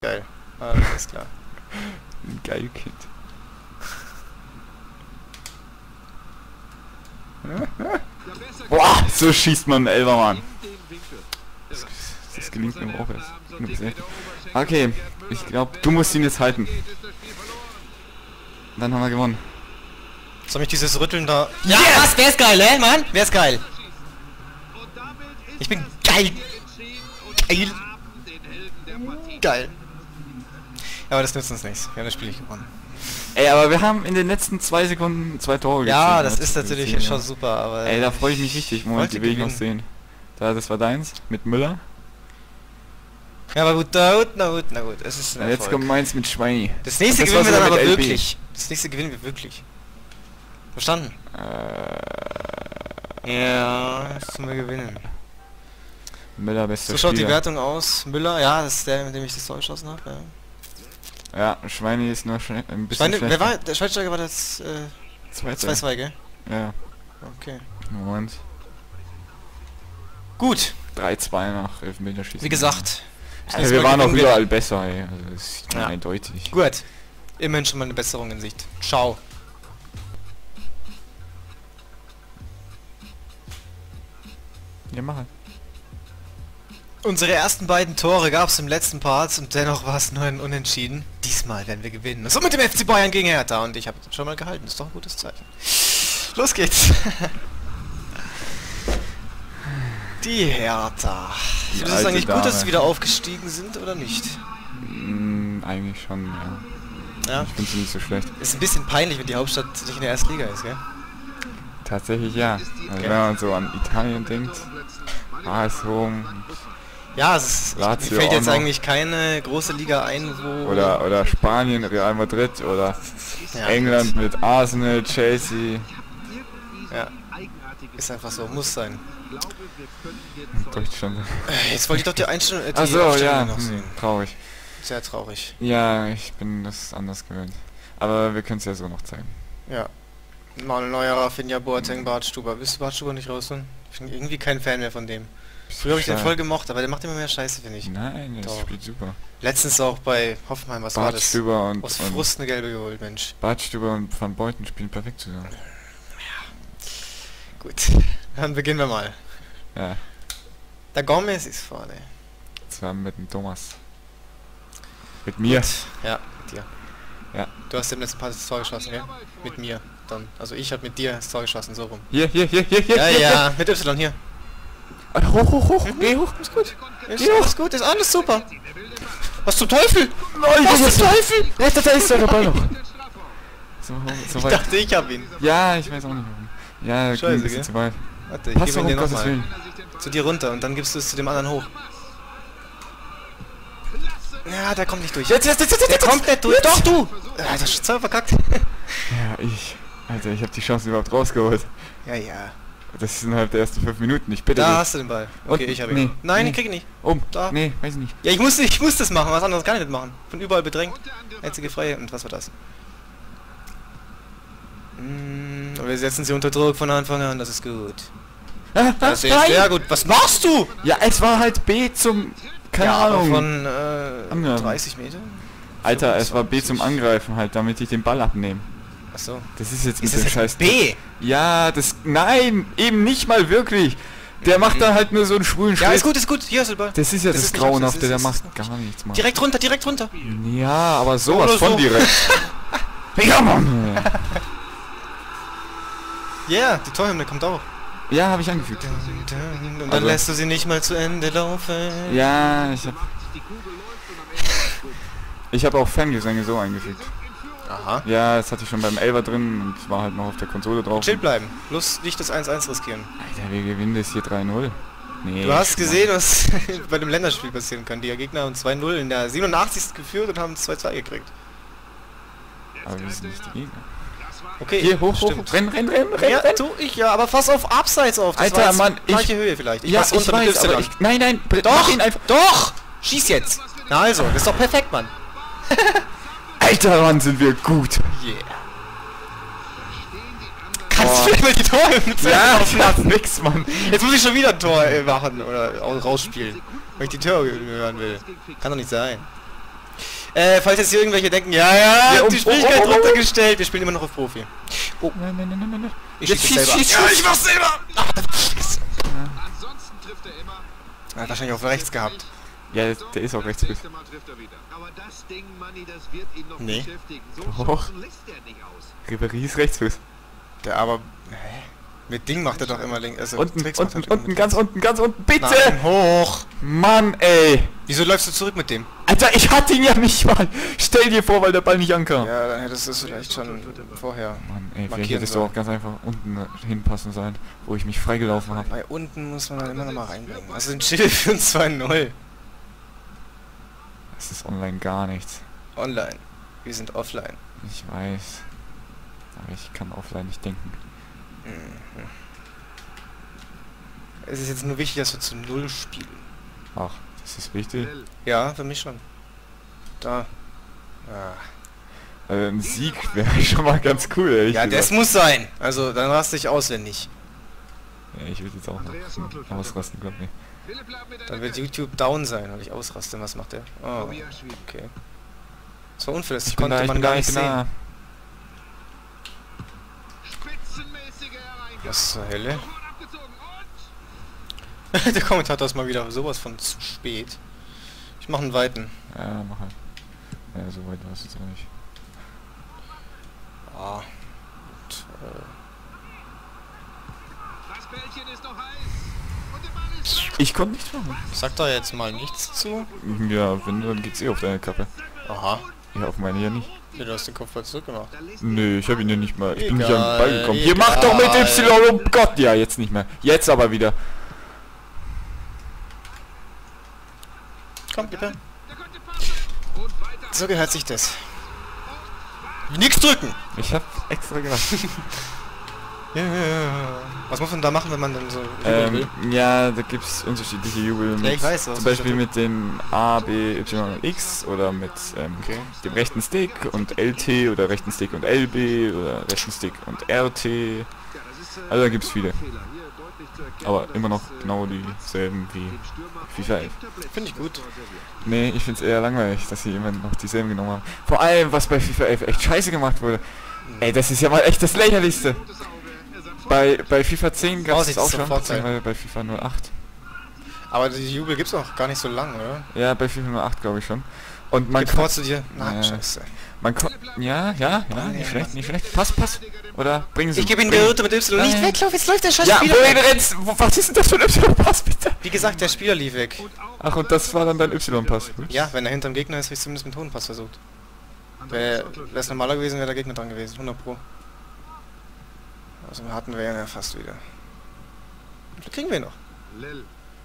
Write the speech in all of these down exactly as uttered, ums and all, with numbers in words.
Geil. Ah, ist klar. Ein geil Kind. Boah, so schießt man einen Elfer, Mann. Das, das gelingt mir auch erst. Okay, ich glaube, du musst ihn jetzt halten. Dann haben wir gewonnen. Soll mich dieses Rütteln da... Ja, yes! Was? Wer ist geil, hä, Mann? Wer ist geil? Ich bin geil. Geil. Geil. Aber das nützt uns nichts. Wir haben das Spiel nicht gewonnen. Ey, aber wir haben in den letzten zwei Sekunden zwei Tore Ja, gezählt. das ist natürlich gesehen, schon ja. super, aber... Ey, da freue ich mich richtig. Moment, die will ich noch sehen. Da, das war deins, mit Müller. Ja, aber gut, na gut, na gut, na gut. Es ist ein Ja, jetzt Erfolg. kommt meins mit Schweini. Das nächste das gewinnen wir dann aber L B. wirklich. Das nächste gewinnen wir wirklich. Verstanden? Äh, ja, das müssen wir gewinnen. Müller, bester So schaut Spieler. die Wertung aus. Müller, ja, das ist der, mit dem ich das Tor geschossen habe. Ja. Ja, Schweini ist nur ein bisschen Schweine, schlechter. wer war, der Schweinsteiger war das äh, Zweiter. zwei zwei, gell? Ja. Okay. Moment. Gut. drei zwei nach Elfmeterschießen. Wie gesagt. Also wir waren auch überall besser, ey. Also das ist ja. eindeutig. Gut. Immerhin schon mal eine Besserung in Sicht. Ciao. Ja, mach halt. Unsere ersten beiden Tore gab es im letzten Part und dennoch war es nur ein Unentschieden. Diesmal werden wir gewinnen. So mit dem F C Bayern gegen Hertha und ich habe schon mal gehalten. Das ist doch ein gutes Zeichen. Los geht's. Die Hertha. Die Findest du es eigentlich Dame. gut, dass sie wieder aufgestiegen sind oder nicht? Mm, eigentlich schon, ja. Ja. Ich finde sie nicht so schlecht. Ist ein bisschen peinlich, wenn die Hauptstadt nicht in der ersten Liga ist, gell? Tatsächlich ja. Also Okay. wenn man so an Italien denkt, A S Rom Ja, es ist, mir Lazio fällt auch jetzt noch. eigentlich keine große Liga ein, wo... oder oder Spanien, Real Madrid oder ja, England mit Arsenal, Chelsea. Ja. Ist einfach so, muss sein. Deutschland. Äh, Jetzt wollte ich doch die Einstellung, äh, die Achso, Aufstellung ja, noch hm, sehen. traurig. Sehr traurig. Ja, ich bin das anders gewöhnt. Aber wir können es ja so noch zeigen. Ja. Manuel Neuer, Rafinha, Boateng, Bartstuber. Willst du Bartstuber nicht raus tun? Ich bin irgendwie kein Fan mehr von dem. Früher habe ich den voll gemocht, aber der macht immer mehr Scheiße, finde ich. Nein, das Doch. spielt super. Letztens auch bei Hoffenheim, was war das? Bartstuber und, Aus und Frust eine gelbe geholt, Mensch. Bartstuber und Van Beuten spielen perfekt zusammen. Gut, dann beginnen wir mal. Ja, Der Gomez ist vorne. zusammen mit dem Thomas. Mit mir. Ja, mit dir. Ja. Du hast im letzten Part das Tor geschossen, gell? Mit mir dann. Also ich habe mit dir das Tor geschossen, so rum. Hier, hier, hier, hier, hier. Ja, hier, ja, mit Y hier. hier. Hoch, hoch, hoch. Mhm. Geh hoch. Ist gut. Ist Geh hoch. alles gut, ist alles super. Was zum Teufel? Nein, Was zum Teufel? Ja, da ist der Ball noch. So, so Ich weit. dachte, ich hab ihn. Ja, ich weiß auch nicht warum. Ja, Scheiße, ging ein bisschen gell? zu weit. Warte, ich Pass gebe doch, ihn um dir Gottes nochmal. Willen. Zu dir runter und dann gibst du es zu dem anderen hoch. Ja, der kommt nicht durch. Jetzt, jetzt, jetzt, jetzt, Der jetzt. kommt nicht durch. Doch, du! Ja, das ist voll verkackt. Ja, ich. Alter, ich habe die Chance überhaupt rausgeholt. Ja, ja. Das ist innerhalb der ersten fünf Minuten. Ich bitte Da dich. hast du den Ball. Okay, Und- ich habe ihn. nee, Nein, nee. ich krieg ihn nicht. Um. Da. Nee, weiß ich nicht. Ja, ich muss, ich muss das machen. Was anderes kann ich nicht machen. Von überall bedrängt. Einzige Freie. Und was war das? Mm, aber wir setzen sie unter Druck von Anfang an. Das ist gut. Ah, Das ist nein! sehr gut. Was machst du? Ja, es war halt B zum... Keine ja, aber Ahnung. von äh, Angreifen. dreißig Meter? Alter, es war B zum Angreifen halt, damit ich den Ball abnehme. Achso. Das ist jetzt Ist mit das dem jetzt Scheiß... B? Ja, das... Nein, eben nicht mal wirklich. Der macht da halt nur so einen schwulen Ja, Schritt. ist gut, ist gut. Hier ist der Ball. Das ist ja Das das, ist nicht Grauenhafte, abseits, der das macht ist- gar nichts, Mann. Direkt runter, direkt runter. Ja, aber sowas Oder von so. direkt. Ja, Mann! Ja, yeah, die Torhymne kommt auch. Ja, habe ich angefügt. Und dann Also- lässt du sie nicht mal zu Ende laufen. Ja, ich hab... Ich habe auch Fangesänge so eingefügt. Aha. Ja, das hatte ich schon beim Elfer drin und war halt noch auf der Konsole drauf. Chill bleiben. Bloß nicht das eins eins riskieren. Alter, wir gewinnen das hier drei null. Nee. Du hast gesehen, was bei dem Länderspiel passieren kann. Die Gegner haben zwei null in der siebenundachtzigsten geführt und haben zwei zwei gekriegt. Aber wir sind nicht die Gegner. Okay, Hier, hoch, hoch, stimmt. renn, renn, renn, renn, Ja, renn. tu ich ja, aber fass auf Abseits auf. Das Alter, war jetzt Mann, ich- gleiche Höhe vielleicht. Ja, pass ich unter mit weiß, Y. aber ich... Nein, nein, mach Doch, ihn einfach... doch! Schieß jetzt! Na also, das ist doch perfekt, Mann. Alter, Mann, sind wir gut. Yeah. Kannst Oh. du vielleicht mal die Tore zu Ja, Ende ich laufen hab lassen? nix, Mann. Jetzt muss ich schon wieder ein Tor äh, machen oder au- rausspielen. Weil ich die Tore hören will. Kann doch nicht sein. Äh, falls jetzt hier irgendwelche denken, ja, ja, Ja, um- die Schwierigkeit oh, oh, oh, oh. runtergestellt. Wir spielen immer noch auf Profi. Oh, Nein, nein, nein, nein, nein. ich Jetzt schieße schieß, selber. schieß, Ja, schieß. ich mach's selber. Ach, Scheiße. Ansonsten trifft er immer. Er hat wahrscheinlich auf rechts gehabt. Ja, der ist auch rechts gut. Nächste Mal trifft er wieder. Aber das Ding, Manni, das wird ihn noch Nee. beschäftigen. So Doch. Chancen lässt er nicht aus. Ribéry ist Rechtsfuß. Der aber... Hä? Mit Ding macht er doch immer links. Also Unten, Tricks macht unten, er unten, mit ganz links. unten, ganz unten, bitte! Nein, hoch. Mann, ey! Wieso läufst du zurück mit dem? Alter, ich hatte ihn ja nicht mal! Stell dir vor, weil der Ball nicht ankam. Ja, dann hättest du es vielleicht schon vorher. Mann, ey, vielleicht Markieren hättest du sollen. auch ganz einfach unten hinpassen sollen, wo ich mich freigelaufen habe. Bei unten muss man dann immer noch mal reinbringen. Also ein Chill für ein zwei null. Das ist online gar nichts. Online. Wir sind offline. Ich weiß. Aber ich kann offline nicht denken. Es ist jetzt nur wichtig, dass wir zu null spielen. Ach, das ist wichtig. Lell. Ja, für mich schon. Da. Ah. Also ein Sieg wäre schon mal ganz cool, ehrlich Ja, das gesagt. muss sein. Also, dann raste ich auswendig. Ja, ich würde jetzt auch noch ausrasten, glaub mir. Philipp bleibt mit Dann einer wird Wette. YouTube down sein, weil ich ausraste. Was macht der? Oh, Tobias Schwieger. okay. Das war unfair, das Ich bin konnte da, ich man bin gar da, nicht ich bin sehen. da. Spitzenmäßige Hereingabe. Was zur Hölle? Sofort abgezogen und Der Kommentator ist mal wieder sowas von zu spät. Ich mache einen weiten. Ja, mach halt. Ja, so weit war es jetzt auch nicht. Ah. Und, äh, das Bällchen ist noch heiß. Und der Ball ist drin. Ich konnte nichts machen. sag da jetzt mal nichts zu. Ja, wenn, dann geht's eh auf deine Kappe. Aha. Ja, auf meine ja nicht. Ja, du hast den Kopfball zurückgemacht. Da lässt Nö, ich habe ihn ja nicht mal. Ich bin nicht an den Egal, Ball gekommen. Hier, mach doch mit egal. Y, oh Gott! Ja, jetzt nicht mehr. Jetzt aber wieder. Komm, bitte. Der könnte passen. Und weiter. So gehört sich das. Nix drücken! Ich hab extra gemacht. Ja, ja, ja. Was muss man da machen, wenn man dann so jubeln will? ähm, ja, da gibt's unterschiedliche Jubel. Mit, ich weiß, was zum du Beispiel schon- mit den A, B, Y und X oder mit ähm, Okay. dem rechten Stick und L T oder rechten Stick und L B oder rechten Stick und R T. Ja, das ist, äh, Also da gibt's viele. Fehler. Hier deutlich zu erkennen, Aber dass immer noch es, äh, genau dieselben wie dem Stürmer FIFA elf. auf dem Tablett Finde ich gut. serviert. Nee, ich find's eher langweilig, dass sie immer noch dieselben genommen haben. Vor allem, was bei FIFA elf echt scheiße gemacht wurde. Ey, das ist ja mal echt das Lächerlichste. Gutes Auge. Er sagt, Bei, bei FIFA zehn gab es Vorsicht, das auch ist der schon, Vorteil. beziehungsweise bei FIFA null acht. Aber die Jubel gibt's auch gar nicht so lang, oder? Ja, bei FIFA null acht glaube ich schon. Und man Gib kann, vor zu dir. Nein, Ja. scheiße. man kann, ja, ja, ja, nicht schlecht, nicht schlecht. Pass, pass. Oder bringen Sie. Ich gebe ihn bringen- der Route mit Y. Nicht Nein. weglauf, jetzt läuft der scheiß Ja, Spieler wohin weg. rennst? Wo, was ist denn das für ein Y-Pass, bitte? Wie gesagt, der Spieler lief weg. Ach, und das war dann dein Y-Pass. Ja, wenn er hinterm Gegner ist, habe ich zumindest mit hohen Pass versucht. Wäre es normaler gewesen, wäre der Gegner dran gewesen. hundert Pro. Also hatten wir ihn ja fast wieder. Da kriegen wir ihn noch. Lell.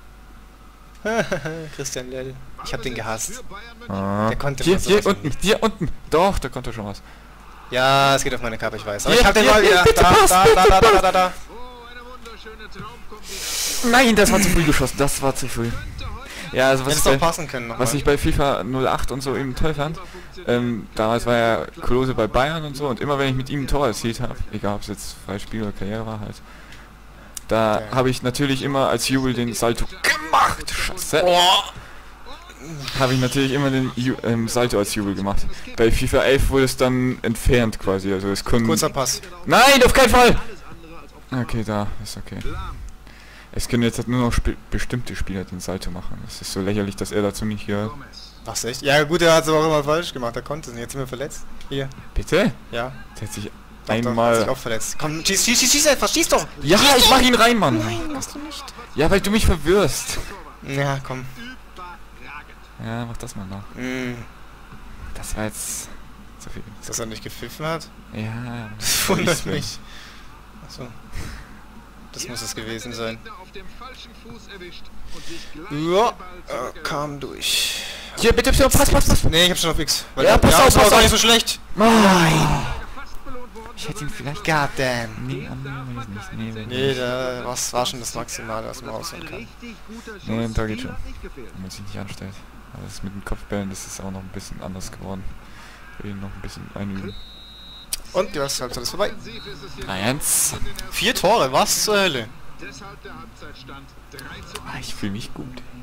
Christian Lell. Ich hab den gehasst. Für Bayern München. Ah. Der konnte Hier, mal hier sowas von unten, hier unten. Doch, da konnte schon was. Ja, es geht auf meine Kappe, ich weiß. Aber Hier, ich hab den hier, mal hier, wieder. bitte Da, pass, da, bitte da, da, da, pass. da, da. Oh, eine wunderschöne Traumkombination. Nein, das war zu früh geschossen. Das war zu früh. Könnte heute Ja, also was Hättest ich, doch bei, passen können nochmal. was ich bei FIFA null acht und so eben toll fand, ähm, damals war ja Klose bei Bayern und so, und immer wenn ich mit ihm ein Tor erzielt habe, egal ob es jetzt freies Spiel oder Karriere war halt, da Ja. habe ich natürlich immer als Jubel den Salto gemacht. Scheiße. Oh. Habe ich natürlich immer den Ju ähm, Salto als Jubel gemacht. Bei FIFA elf wurde es dann entfernt quasi, also es konnten... Kurzer Pass. Nein, auf keinen Fall! alles andere als optimal. Okay, da, ist okay. Lahm. Es können jetzt halt nur noch spe bestimmte Spieler den Salto machen. Es ist so lächerlich, dass er dazu nicht hier... Gomez. Was, echt? Ja gut, er hat es aber auch immer falsch gemacht. Er konnte es nicht. Jetzt sind wir verletzt. Hier. Bitte? Ja. Der hat sich Doch, doch, hat einmal... sich auch verletzt. Komm, schieß, schieß, schieß, schieß einfach. Schieß doch. Ja, ich mach ihn rein, Mann! Nein, machst du nicht. Ja, weil du mich verwirrst. Ja, komm. Überragend. Ja, mach das mal noch. Mm, Das war jetzt... zu viel. dass er nicht gepfiffen hat? Ja... Das wundert mich. Achso. Das muss es gewesen sein. Gegner auf dem falschen Fuß erwischt und sich gleich Ja, den Ball äh, zurückerobert. kam durch. Hier, bitte, bitte, pass, pass, pass! Nee, ich hab schon auf X. Weil Ja, der- pass auf, das war pass gar auf. nicht so schlecht. Nein! Fast belohnt worden. Ich hätte ihn vielleicht... Goddamn. Nee, annehmen nicht. Nee, nee, Nee, da was war schon das Maximale, was man rausholen kann. Richtig guter Schuss. Nee, da geht Die schon. hat nicht gefehlt. Wenn man sich nicht anstellt. Aber das mit den Kopfbällen, das ist auch noch ein bisschen anders geworden. Will ihn noch ein bisschen einüben. Und die erste Halbzeit ist vorbei. Offensiv ist es hier eins. in den ersten- Vier Tore, was zur Hölle? Deshalb der Halbzeitstand drei zu Ah, eins. ich fühle mich gut.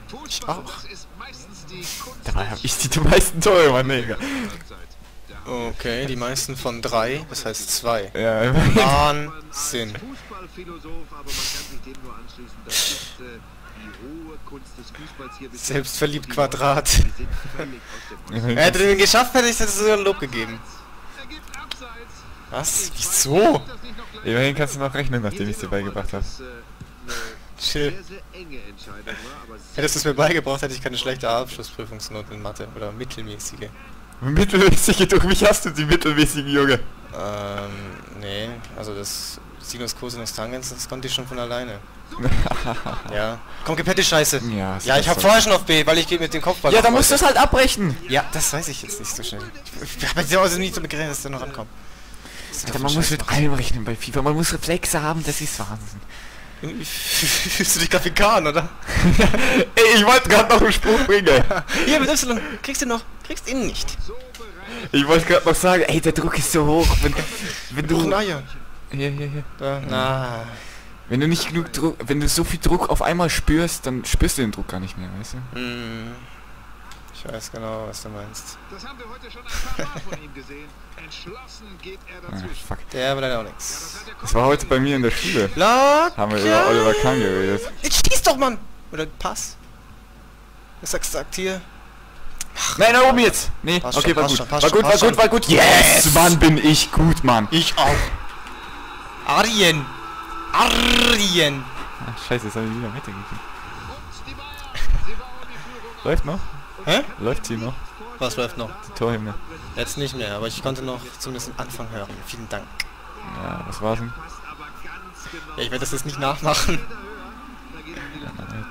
Fußball, auch. das ist meistens die Kunst Dabei habe des ich die meisten Tore, Mann, Digga. Okay, die meisten von drei, das heißt zwei. Ja, immerhin. Wahnsinn. Fußballphilosoph, aber man kann sich dem nur anschließen. Das ist äh, die hohe Kunst des Fußballs hier. Selbstverliebt Quadrat. Die sind völlig aus dem Immerhin. Er hätte den geschafft, hätte ich das sogar Lob gegeben. Er gibt Abseits. Was? Wieso? Das nicht noch gleich. Immerhin kannst du noch rechnen, nachdem ich es dir beigebracht habe. Das, äh, eine Chill. sehr, sehr enge Entscheidung war, aber sehr Hättest du es mir beigebracht, hätte ich keine schlechte Abschlussprüfungsnote in Mathe. Oder mittelmäßige. Mittelmäßige, durch mich hast du die mittelmäßigen, Junge. Ähm, nee. Also das Sinus, Cosinus, Tangens, das konnte ich schon von alleine. Ja. Komm, gib die Scheiße. Ja, ist Ja, ich das hab so. vorher schon auf B, weil ich gehe mit dem Kopfball. Ja, auf dann musst du heute. es halt abbrechen. Ja, das weiß ich jetzt nicht so schnell. Ich habe jetzt also nicht damit gerechnet, dass der noch rankommt. Alter, man muss mit allem rechnen bei FIFA. Man muss Reflexe haben, das ist Wahnsinn. Irgendwie fühlst du dich grad wie Kahn, oder? Ey, ich wollte gerade noch einen Spruch bringen. Hier, mit Y. Kriegst du noch? Kriegst ihn nicht. Ich wollte gerade noch sagen, ey, der Druck ist so hoch. Wenn, wenn Doch, du... na ja. Hier, hier, hier. Da, na. Wenn du nicht genug Druck... Wenn du so viel Druck auf einmal spürst, dann spürst du den Druck gar nicht mehr, weißt du? Hm. Ich weiß genau, was du meinst. Das haben wir heute schon ein paar Mal von ihm gesehen. Entschlossen geht er Ah, dazwischen. fuck. Der aber leider auch Ja, nichts. das hat er Das war heute bei mir in der Schule. Lock. Haben wir über Oliver Kahn geredet. Jetzt schieß doch, Mann! Oder Pass. Was sagst du, sagt hier? Nein, da oben jetzt! Nee, Passt okay, schon, war passt gut. schon, passt War schon, gut, war passt gut, schon. war gut. Yes! Mann, bin ich gut, Mann. Ich auch. Arjen. Arjen. Ach, scheiße, jetzt habe ich wieder weitergegeben. Und die Bayern. Sie bauen die Führung Läuft noch? Hä? Läuft sie noch? Was läuft noch? Die Torhymne. Jetzt nicht mehr, aber ich konnte noch zumindest den Anfang hören. Vielen Dank. Ja, was war's denn? passt aber ganz genau. Ja, ich werde das jetzt nicht nachmachen. Da geht er wieder.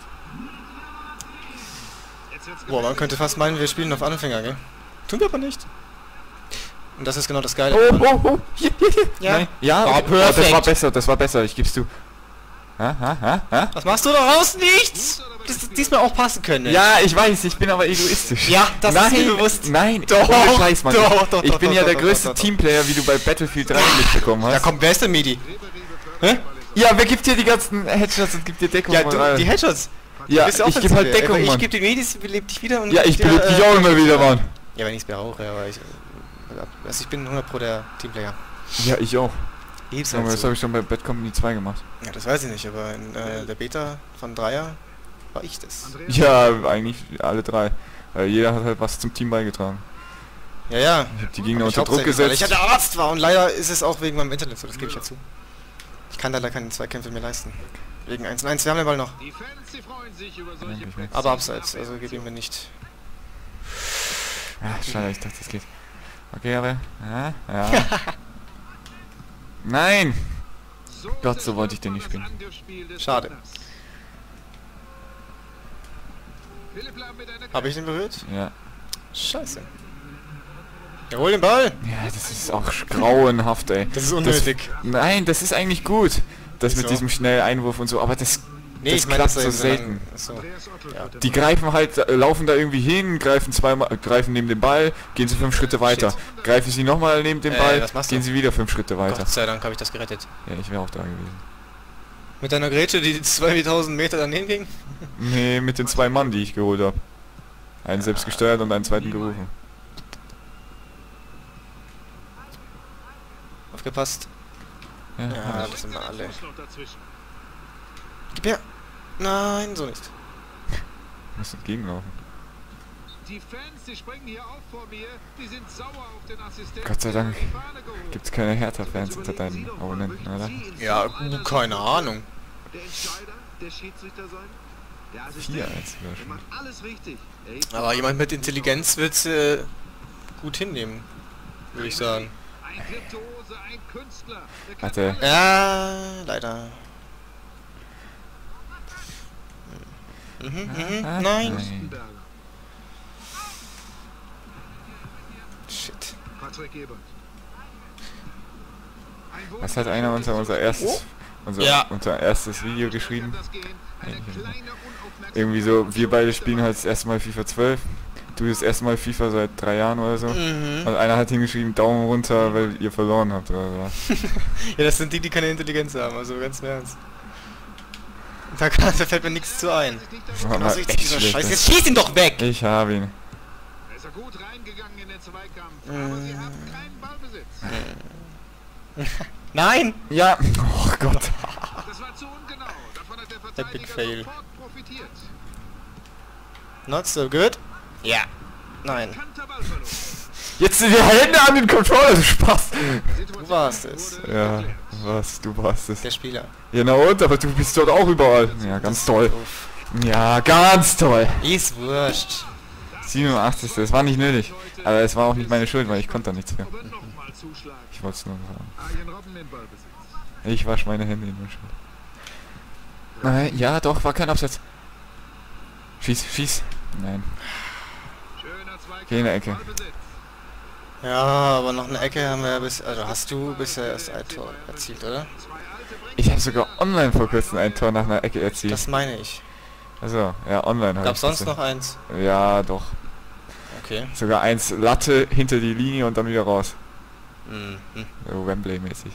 Jetzt wird's Boah, man könnte fast meinen, wir spielen auf Anfänger, gell? Tun wir aber nicht. Und das ist genau das Geile. Oh, oh, oh, hier, hier, hier. Ja. Nein. Ja, War okay. Oh, das perfekt. war besser, das war besser, ich geb's zu. Ha, ha, ha, ha? Was machst du daraus? Nichts! Das ist diesmal auch passen können. Ja, ich weiß, ich bin aber egoistisch. Ja, das nein, ist mir bewusst. Nein, Doch, ohne Scheiß, Mann. doch, doch, ich doch, bin doch, ja doch, der doch, größte doch, doch. Teamplayer, wie du bei Battlefield drei mitbekommen hast. Ja komm, wer ist der Midi? Hä? Ja, wer gibt dir die ganzen Headshots und gibt dir Deckung? Ja, Mann, du, Alter? die Headshots. Ja, Bist du ich gebe halt Offensive, Deckung, aber Ich Mann. gebe den Medis, beleb dich wieder und... Ja, ich geb dir, belebe dich äh, auch immer wieder, Mann. Ja, wenn ich es brauche, aber ich... Also ich bin hundert Pro der Teamplayer. Ja, ich auch. Lieb's Aber halt das so. habe ich schon bei Bad Company zwei gemacht. Ja, das weiß ich nicht, aber in äh, der Beta von Dreier war ich das. Ja, eigentlich alle drei. Weil jeder hat halt was zum Team beigetragen. Ja, ja. Ich habe die Gegner Aber ich unter Druck hauptsächlich, weil gesetzt. ich ja der Arzt war und leider ist es auch wegen meinem Internet so, das gebe ich ja zu. Ich kann leider keine Zweikämpfe mehr leisten. Wegen eins und eins, wir haben den Ball noch. Die Fans, die freuen sich über Ja, solche ich merk's. Aber abseits, also gib ihm mir nicht. Ah, schade, ich dachte, das geht. Okay, aber... Ja, ja. Nein! So Gott, so wollte ich zerstört den nicht man spielen. das Angriffsspiel des Schade. Gegners. Philipp Lahm mit einer Habe ich den berührt? Ja. Scheiße. Ja, hol den Ball! Ja, das ist auch sch- grauenhaft, ey. Das ist unnötig. Das, nein, das ist eigentlich gut. Das mit Wieso? diesem schnellen Einwurf und so, aber das, Nee, das ich meine, klappt das so ist selten. So. Andreas Otto Ja. wird Die greifen halt, äh, laufen da irgendwie hin, greifen zweimal, äh, greifen neben den Ball, gehen sie fünf Schritte weiter. Greifen sie nochmal neben den Äh, Ball, was machst du? gehen sie wieder fünf Schritte weiter. Gott sei Dank habe ich das gerettet. Ja, ich wäre auch da gewesen. Mit deiner Grätsche, die zweitausend Meter daneben ging? Nee, mit den zwei Mann, die ich geholt habe. Einen selbst gesteuert und einen zweiten gerufen. Aufgepasst. Ja, Ja, hab das sind wir alle. Fuß noch dazwischen. Gib her! Nein, so nicht. ich muss entgegenlaufen. Die Fans, die springen hier auf vor mir, die sind sauer auf den Assistenten. Gott sei Dank die Fahne gehoben. Gibt's keine Hertha-Fans unter Überlegen Sie deinen doch mal, Abonnenten, würden oder? Sie in Ja, so einer keine Ahnung. Der Entscheider, der Schiedsrichter sein? Der Vier Assistent, eins sogar der schon. macht alles richtig. Er ist Aber jemand mit Intelligenz wird's äh, gut hinnehmen, würde ich sagen. ein Virtuose, ein Künstler. Der kann Warte. alles. Ja, leider. Mhm, mhm, Ah, nein. Lustenberger, Shit. Patrick Ebert. Ein Was hat einer unser, unser erstes, Oh. unser, Ja. unser erstes Video geschrieben? Kann das gehen? Eine Eigentlich kleine nicht. Unaufmerksamkeit. Irgendwie so, wir beide spielen halt das erste Mal FIFA zwölf. Du das erste Mal FIFA seit drei Jahren oder so. Mhm. Und einer hat hingeschrieben, Daumen runter, weil ihr verloren habt oder was. Ja, das sind die, die keine Intelligenz haben, also ganz im Ernst. Da, kann, da fällt mir nichts zu ein. War mal Also jetzt echt dieser schlecht, Scheiß. ey. Jetzt schieß ihn doch weg! Ich habe ihn. Er ist ja gut reingegangen in den Zweikampf, aber sie haben keinen Ballbesitz. Nein! Ja. Oh Gott. Das war zu ungenau. Davon hat der Epic Verteidiger fail. sofort profitiert. Not so good. Ja. Nein. Kanter Ballverlust. Jetzt sind die Hände an den Controller, du Spaß. Du warst es. Ja, was, du warst es. Der Spieler. Ja, na und, aber du bist dort auch überall. Ja, ganz toll. Uff. Ja, ganz toll. Ist wurscht. siebenundachtzig. Das war nicht nötig. Aber es war auch nicht meine Schuld, weil ich konnte da nichts mehr. Aber nochmal zuschlagen. Ich wollte es nur sagen. Arjen Robben in Ballbesitz. Ich wasche meine Hände in der Schuld. Nein, ja doch, war kein Absatz. Schieß, schieß. Nein. Schöner Zweikampf. Geh in der Ecke. Ballbesitz. Ja, aber noch eine Ecke haben wir ja bis... Also hast du bisher erst ein Tor erzielt, oder? Zwei alte Brinker. Ich habe sogar online vor kurzem ein Tor nach einer Ecke erzielt. Das meine ich. Also, ja, online Gab's ich sonst das. noch eins? Ja, doch. Okay. Sogar eins Latte hinter die Linie und dann wieder raus. Mhm. So Wembley-mäßig.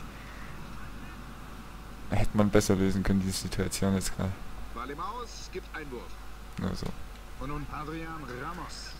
Hätte man besser lösen können, diese Situation jetzt gerade. Ball im Aus, gibt Einwurf. Nur so. Und nun Adrian Ramos.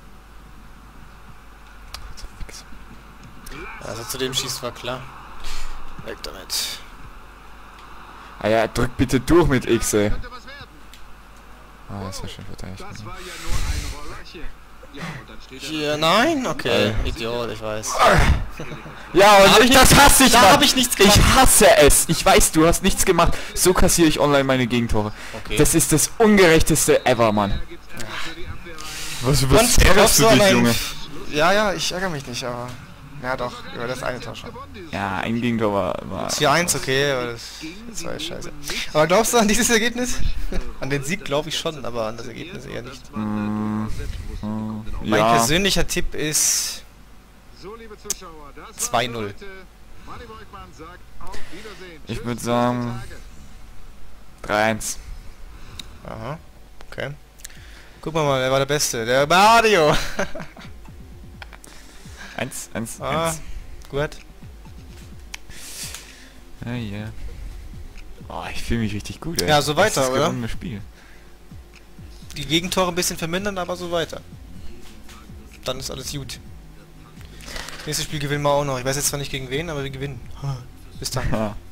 Also zu dem schießt war klar. Weg damit. Ah ja, drück bitte durch mit X, ey. Könnte was werden. Ah, ist ja schön verteidigt. Das war ja nur ein Rollerchen. Ja, und dann steht er... Hier, nein? Okay. Idiot, ich weiß. Ja, und hab ich das hasse ich, da Mann. hab ich nichts gemacht. Ich hasse es. Ich weiß, du hast nichts gemacht. So kassiere ich online meine Gegentore. Okay. Das ist das ungerechteste ever, Mann. Was, Was ärgerst du so dich, ein- Junge? Ja, ja, ich ärgere mich nicht, aber... Ja doch, über das eine Tor schon. Ja, ein Gegentor war... war vier eins, okay, aber das, das war scheiße. Aber glaubst du an dieses Ergebnis? An den Sieg glaube ich schon, aber an das Ergebnis eher nicht. mm, mm, Mein ja, persönlicher Tipp ist So, liebe Zuschauer, das war's zwei für null. heute. Manni Beugmann sagt auf Wiedersehen. Ich Tschüss, würd bis sagen- die Tage. drei eins. Aha, okay. Gucken wir mal, wer war der Beste? Der Mario! eins, eins, Ah, eins. gut. Ja, ja. Oh, ich fühle mich richtig gut, ey. Ja, so weiter, Bestes oder? gewonnenes Spiel. Die Gegentore ein bisschen vermindern, aber so weiter. Dann ist alles gut. Nächstes Spiel gewinnen wir auch noch. Ich weiß jetzt zwar nicht gegen wen, aber wir gewinnen. Bis dann. Ja.